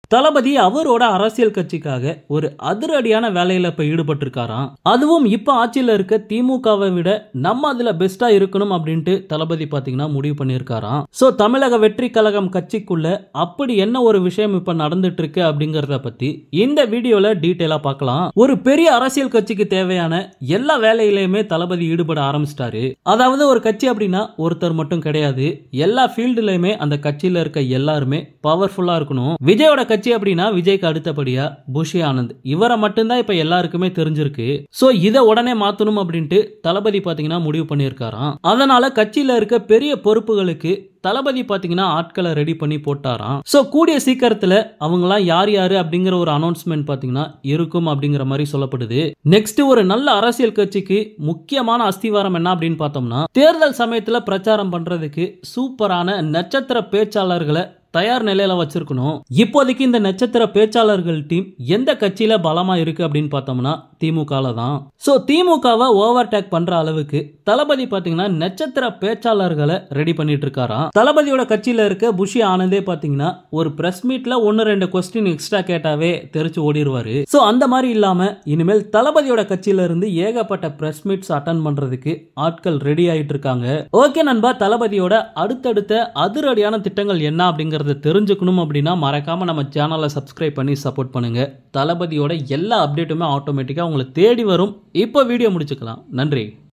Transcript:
தளபதி அவரோட அரசியல் கட்சிக்காக ஒரு அதிரடியான வேலையில இப்ப ஈடுபட்டிருக்காராம். அதுவும் இப்ப ஆட்சியில இருக்க திமுகவை விட நம்ம அதுல பெஸ்டா இருக்கணும் அப்படின்ட்டு தளபதி பாத்தீங்கன்னா முடிவு பண்ணிருக்காராம். சோ தமிழக வெற்றி கழகம் கட்சிக்குள்ள அப்படி என்ன ஒரு விஷயம் இப்ப நடந்துட்டு இருக்கு அப்படிங்கறத பத்தி இந்த வீடியோல டீடைலா பார்க்கலாம். ஒரு பெரிய அரசியல் கட்சிக்கு தேவையான எல்லா வேலையிலுமே தளபதி ஈடுபட ஆரம்பிச்சிட்டாரு. அதாவது ஒரு கட்சி அப்படின்னா ஒருத்தர் மட்டும் கிடையாது, எல்லா ஃபீல்டுலயுமே அந்த கட்சியில இருக்க எல்லாருமே பவர்ஃபுல்லா இருக்கணும். விஜயோட கட்சி அப்படின்னா விஜய்க்கு அடுத்தபடியா புஷி ஆனந்த், இவரை மட்டும்தான் இப்ப எல்லாருக்குமே தெரிஞ்சிருக்கு. சோ இதை உடனே மாத்தணும் அப்படின்ட்டு தளபதி பாத்தீங்கன்னா முடிவு பண்ணியிருக்காராம். அதனால கட்சியில இருக்க பெரிய பொறுப்புகளுக்கு தளபதி பாத்தீங்கன்னா ஆட்களை ரெடி பண்ணி போட்டாராம். சோ கூடிய சீக்கிரத்துல அவங்கலாம் யார் யாரு அப்படிங்கிற ஒரு அனௌன்ஸ்மெண்ட் பாத்தீங்கன்னா இருக்கும் அப்படிங்கிற மாதிரி சொல்லப்படுது. நெக்ஸ்ட் ஒரு நல்ல அரசியல் கட்சிக்கு முக்கியமான அஸ்திவாரம் என்ன அப்படின்னு பார்த்தோம்னா, தேர்தல் சமயத்துல பிரச்சாரம் பண்றதுக்கு சூப்பரான நட்சத்திர பேச்சாளர்களை தயார் நிலையில வச்சிருக்கணும். இப்போதைக்கு இந்த நட்சத்திர பேச்சாளர்கள் டீம் எந்த கட்சியில பலமா இருக்கு அப்படின்னு பார்த்தோம்னா திமுகல தான். சோ திமுகவை ஓவர்டேக் பண்ற அளவுக்கு தளபதி பாத்தீங்கன்னா நட்சத்திர பேச்சாளர்களை ரெடி பண்ணிட்டு இருக்காராம். தளபதியோட கட்சியில இருக்க புஷி ஆனந்தே பாத்தீங்கன்னா ஒரு பிரஸ் மீட்ல 1-2 கொஸ்டின் எக்ஸ்ட்ரா கேட்டாவே தெரிச்சு ஓடிடுவாரு. சோ அந்த மாதிரி இல்லாம இனிமேல் தளபதியோட கட்சியில இருந்து ஏகப்பட்ட பிரஸ் மீட்ஸ் அட்டெண்ட் பண்றதுக்கு ஆட்கள் ரெடி ஆயிட்டு இருக்காங்க. ஓகே நண்பா, தளபதியோட அடுத்தடுத்த அதிரடியான திட்டங்கள் என்ன அப்படிங்கிற தெரிஞ்சுக்கணும் அப்படின்னா மறக்காம நம்ம சேனலை சப்ஸ்கிரைப் பண்ணி சப்போர்ட் பண்ணுங்க. தளபதியோட எல்லா அப்டேட்டுமே ஆட்டோமேட்டிக்கா உங்களை தேடி வரும். இப்போ வீடியோ முடிச்சுக்கலாம். நன்றி.